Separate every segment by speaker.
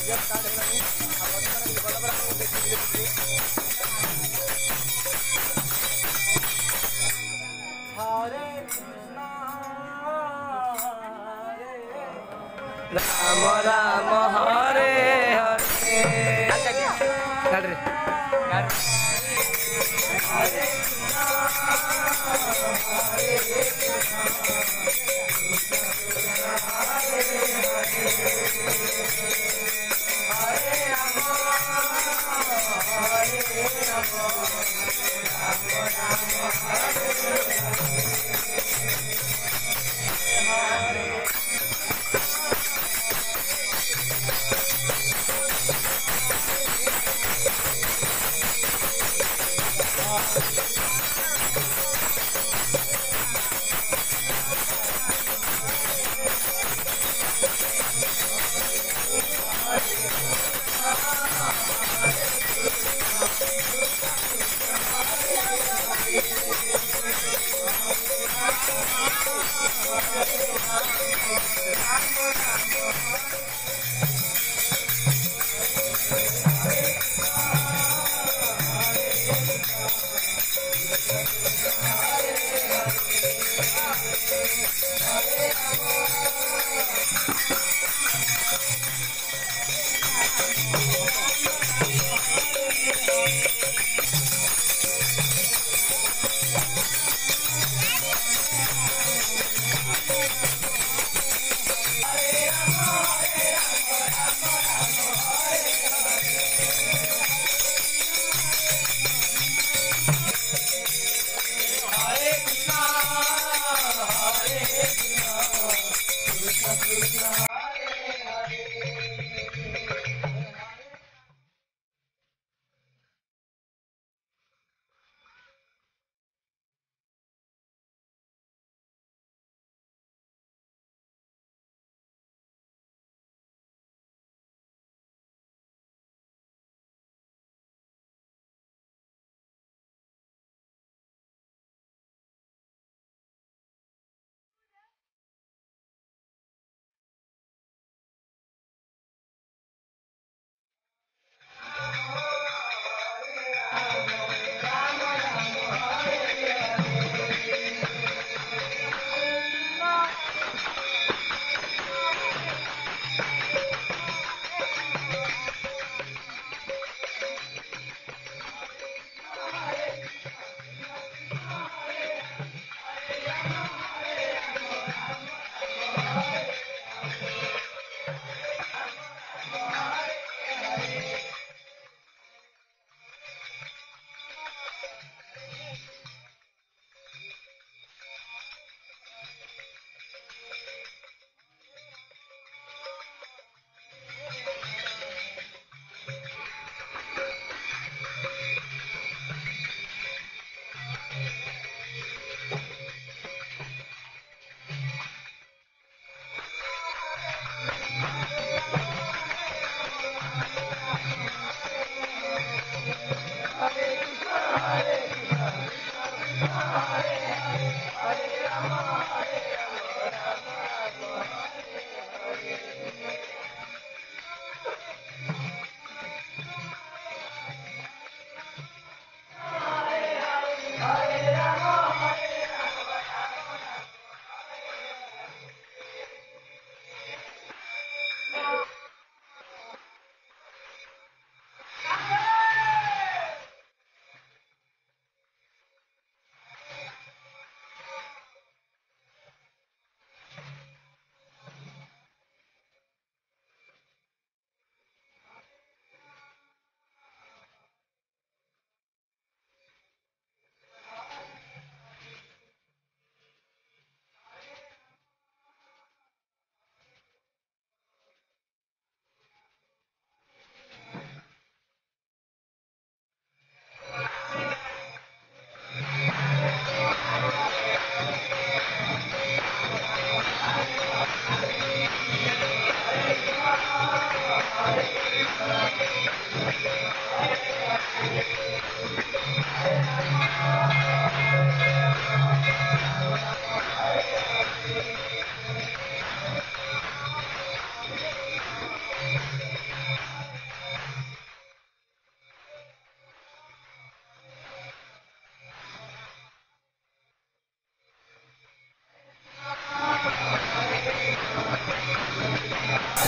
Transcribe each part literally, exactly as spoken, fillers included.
Speaker 1: राम राम हरे हरे कर रे कर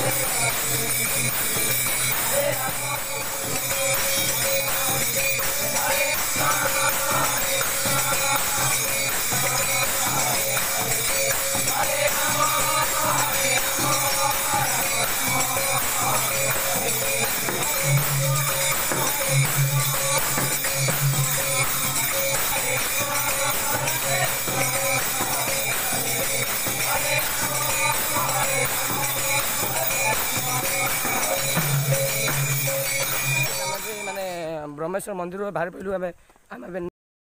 Speaker 1: ମାନେ ବ୍ରହ୍ମେଶ୍ୱର ମନ୍ଦିରରୁ ବାହାରି ପଡ଼ିଲୁ ଆମେ ଆମେ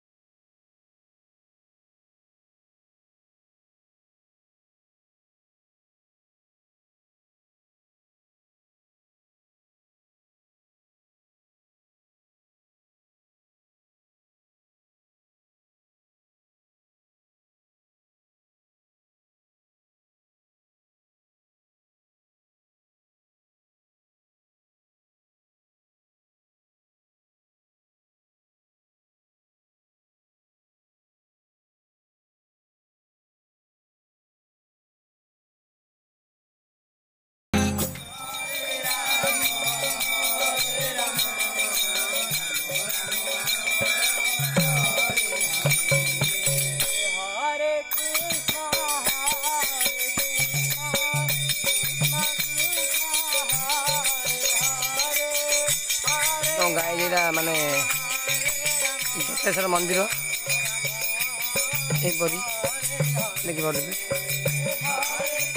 Speaker 1: ଗାଈଟା ମାନେ ଦତ୍ତେଶ୍ୱର ମନ୍ଦିର ଏହିପରି ଦେଖିପାରୁଛି।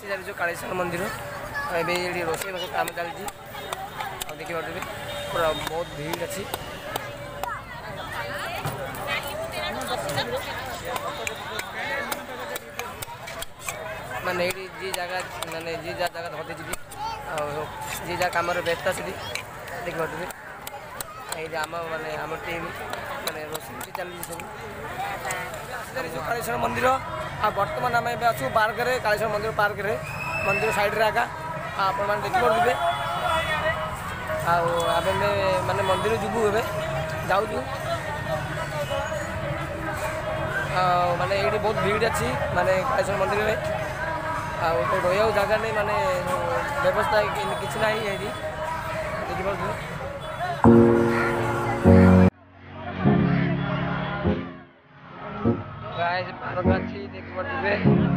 Speaker 1: जो कालेश्वर मंदिर ये रोषे काम चलती देखिए पूरा बहुत भीड़ अच्छी माने जी जगह माने जी जा जगह धरती जी जी जा कम व्यस्त से देखिए ये आम माने आम टीम माने रोषे चलती सब कालेश्वर मंदिर आ बर्तमान आम अच्छु पार्क रे कालेश्वर मंदिर पार्क रे मंदिर साइड रे आगा आप देखिए आम माने मंदिर जीवु ए जाऊँ माने ये बहुत भीड़ अच्छी माने कालेश्वर मंदिर में आउ रहा जगह नहीं माने व्यवस्था किसी ना ये देखिए पार्क अच्छी देखिए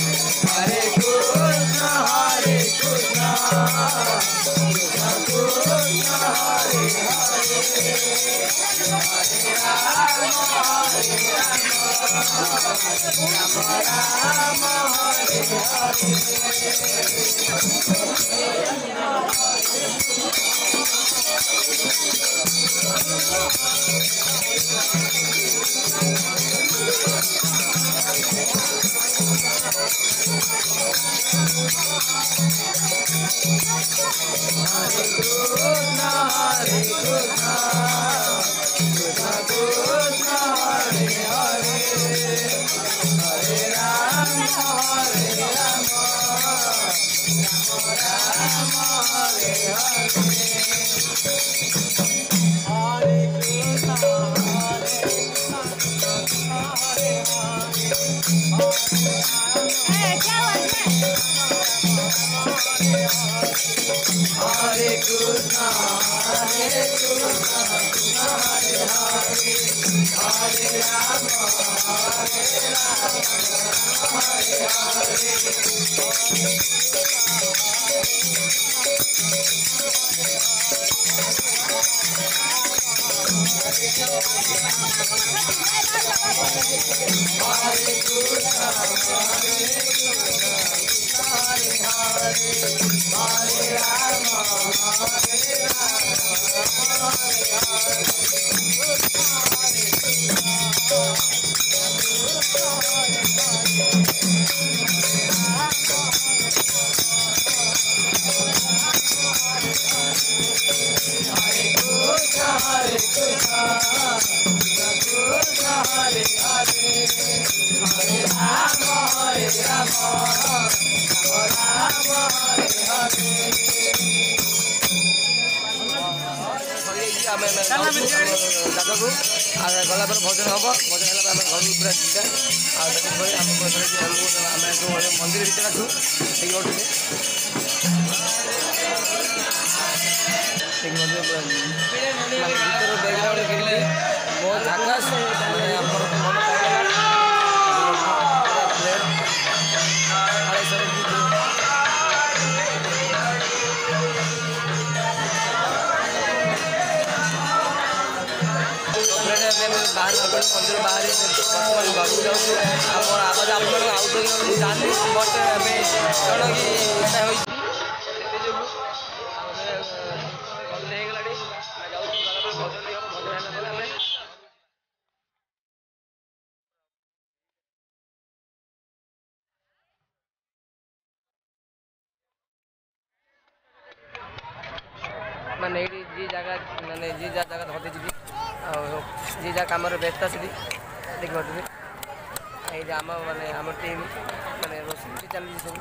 Speaker 1: Hare Krishna, Hare Krishna, Krishna Krishna. आम जगह को गला भोजन हम भोजन है घर पूरा सीधा आम मंदिर भर आसू भर बैकग्राउंड गिरी बहुत आकाश मन बाहर मंदिर बाहर बर्तमान घर जाऊँ आम आवाज आप आउट जानी बट कौन कि इच्छा हो मैंने जी जगह मैंने जी जा जगह धरती जी जी जा कम व्यस्त से देखिए ये आम मैंने आम टीम मैंने रोषे चलती सब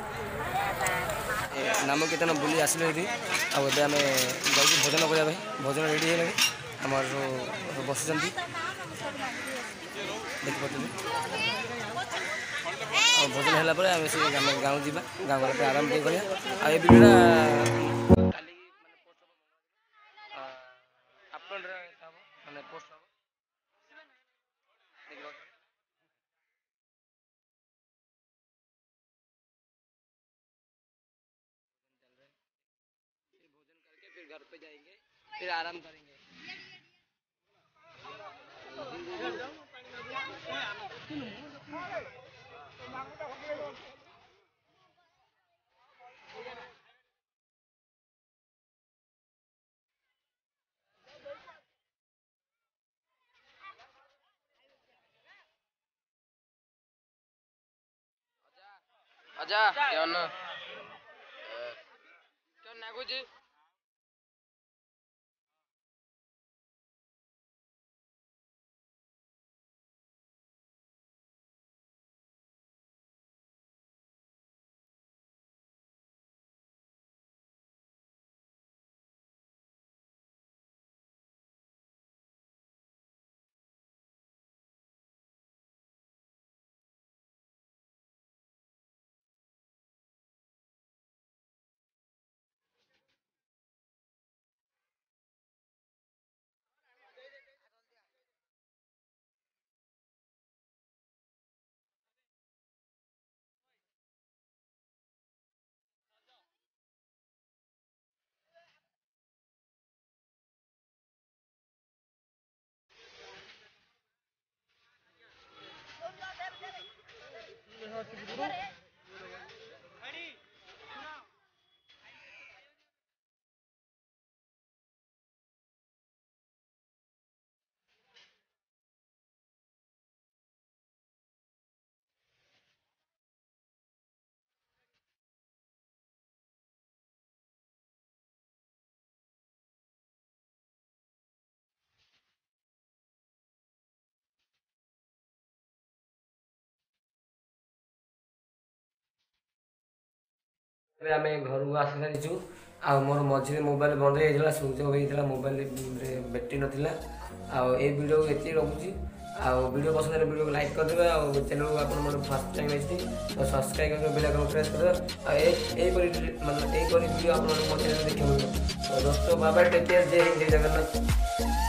Speaker 1: नाम कीर्तन बुली आसलु ये आम जाऊँ भोजन करने भोजन रेडी है आम बस देखिए भोजन है आम से गाँव जा गाँव गला आराम टे कर भिडियो फिर घर पे जाएंगे फिर आराम करेंगे। आजा क्या ना क्या ना कुछ ଏବେ ଆମେ ଘରକୁ ଆସି ସାରିଛୁ। ଆଉ ମୋର ମଝିରେ ମୋବାଇଲ ବନ୍ଦ ହେଇଯାଇଥିଲା, ସୁଇଚ୍ ଅଫ୍ ହେଇଥିଲା, ମୋବାଇଲରେ ବ୍ୟାଟେରୀ ନଥିଲା। ଆଉ ଏଇ ଭିଡ଼ିଓକୁ ଏତିକି ରଖୁଛି। ଆଉ ଭିଡ଼ିଓ ପସନ୍ଦ ହେଲେ ଭିଡ଼ିଓକୁ ଲାଇକ୍ କରିଦେବେ। ଆଉ ଚ୍ୟାନେଲକୁ ଆପଣ ମୋର ଫାର୍ଷ୍ଟ ଟାଇମ୍ ଆସିଛି ତ ସବସ୍କ୍ରାଇବ୍ କରିଦେବେ, ବେଲ୍ ଆଇକନ୍ ପ୍ରେସ୍ କରିଦେବେ। ଆଉ ଏହିପରି ମାନେ ଏହିପରି ଭିଡ଼ିଓ ଆପଣମାନଙ୍କୁ ମୋ ଚ୍ୟାନେଲରେ ଦେଖିବାକୁ ମିଳିବ। ତ ଦୋସ୍ତୋ ବାଏ ବାଏ, ଟେକ୍ କେୟାର, ଜୟ ହିନ୍ଦ, ଜୟ ଜଗନ୍ନାଥ।